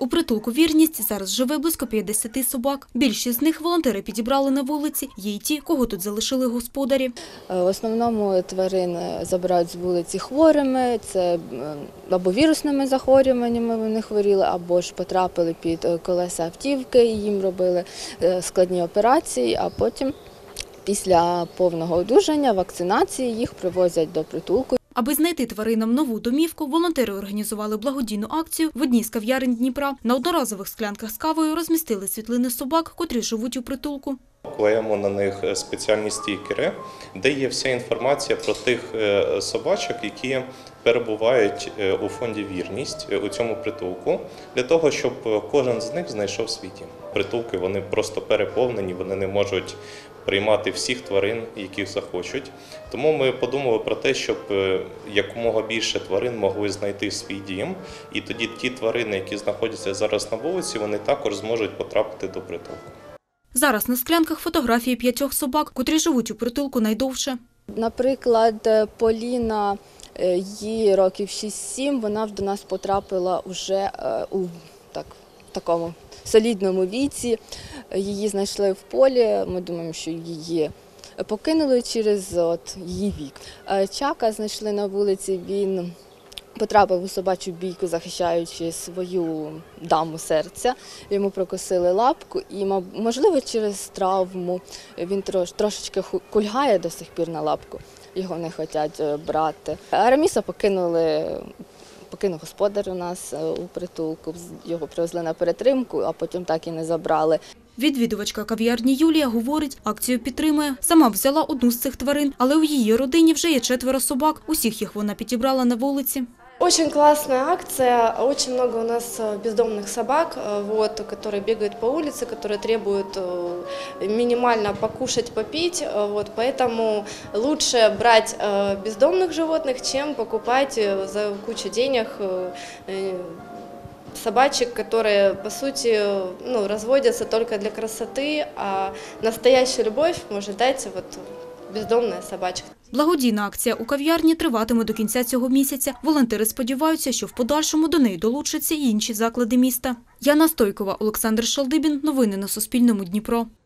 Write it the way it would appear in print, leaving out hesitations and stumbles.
У притулку «Вірність» зараз живе близько 50 собак. Більшість з них волонтери підібрали на вулиці, є й ті, кого тут залишили господарі. В основному тварин забирають з вулиці хворими, це або вірусними захворюваннями вони хворіли, або ж потрапили під колеса автівки, і їм робили складні операції, а потім після повного одужання, вакцинації їх привозять до притулку. Аби знайти тваринам нову домівку, волонтери організували благодійну акцію в одній з кав'ярень Дніпра. На одноразових склянках з кавою розмістили світлини собак, котрі живуть у притулку. Клеїмо на них спеціальні стікери, де є вся інформація про тих собачок, які перебувають у фонді «Вірність» у цьому притулку, для того, щоб кожен з них знайшов свій дім. Притулки вони просто переповнені, вони не можуть приймати всіх тварин, яких захочуть. Тому ми подумали про те, щоб якомога більше тварин могли знайти свій дім, і тоді ті тварини, які знаходяться зараз на вулиці, вони також зможуть потрапити до притулку. Зараз на склянках фотографії 5 собак, котрі живуть у притулку найдовше. Наприклад, Поліна, їй років 6-7, вона до нас потрапила вже у такому солідному віці. Її знайшли в полі, ми думаємо, що її покинули через її вік. Чака знайшли на вулиці, він потрапив у собачу бійку, захищаючи свою даму серця. Йому прокусили лапку і, можливо, через травму він трошечки кульгає до сих пір на лапку. Його не хочуть брати. Араміса покинув господар у нас у притулку, його привезли на перетримку, а потім так і не забрали. Відвідувачка кав'ярні Юлія говорить, акцію підтримує. Сама взяла одну з цих тварин, але у її родині вже є 4 собак. Усіх їх вона підібрала на вулиці. Очень классная акция, очень много у нас бездомных собак, которые бегают по улице, которые требуют минимально покушать, попить, поэтому лучше брать бездомных животных, чем покупать за кучу денег собачек, которые, по сути, разводятся только для красоты, а настоящую любовь может дать бездомна собачка. Благодійна акція у кав'ярні триватиме до кінця цього місяця. Волонтери сподіваються, що в подальшому до неї долучаться й інші заклади міста. Яна Стойкова, Олександр Шалдибін. Новини на Суспільному. Дніпро.